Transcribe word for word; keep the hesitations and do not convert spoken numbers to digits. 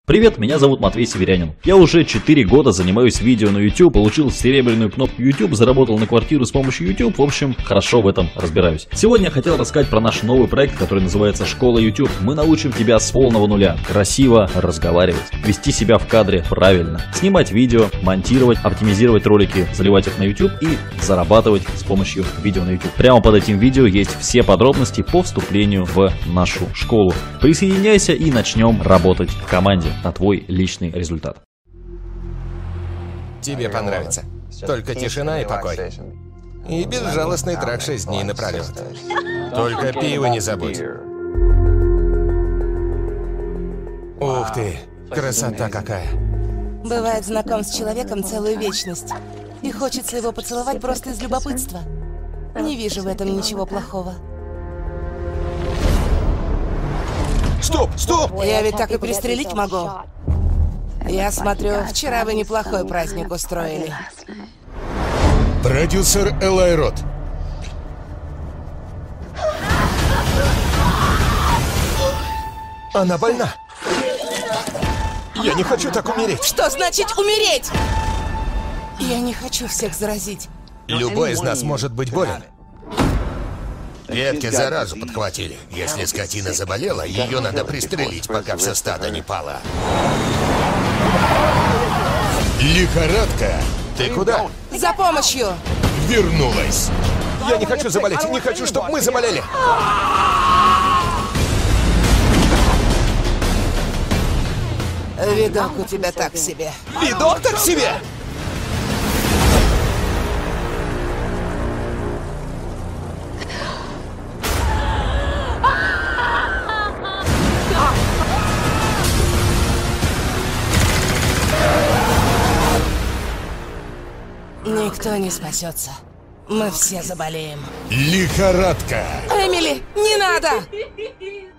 Привет, меня зовут Матвей Северянин. Я уже четыре года занимаюсь видео на YouTube, получил серебряную кнопку YouTube, заработал на квартиру с помощью YouTube, в общем, хорошо в этом разбираюсь. Сегодня я хотел рассказать про наш новый проект, который называется «Школа YouTube». Мы научим тебя с полного нуля красиво разговаривать, вести себя в кадре правильно, снимать видео, монтировать, оптимизировать ролики, заливать их на YouTube и зарабатывать с помощью видео на YouTube. Прямо под этим видео есть все подробности по вступлению в нашу школу. Присоединяйся и начнем работать в команде на твой личный результат. Тебе понравится. Только тишина и покой. И безжалостный трак шесть дней напролет. Только пиво не забудь. Ух ты, красота какая. Бывает, знаком с человеком целую вечность. И хочется его поцеловать просто из любопытства. Не вижу в этом ничего плохого. Стоп, стоп! Я ведь так и пристрелить могу. Я смотрю, вчера вы неплохой праздник устроили. Продюсер Элай Рот. Она больна. Я не хочу так умереть. Что значит умереть? Я не хочу всех заразить. Любой из нас может быть болен. Ветки заразу подхватили. Если скотина заболела, ее надо пристрелить, пока все стадо не пало. Лихорадка. Ты куда? За помощью! Вернулась. Я не хочу заболеть, не хочу, чтобы мы заболели. Видок у тебя так себе. Видок так себе? Никто не спасется. Мы все заболеем. Лихорадка. Эмили, не надо!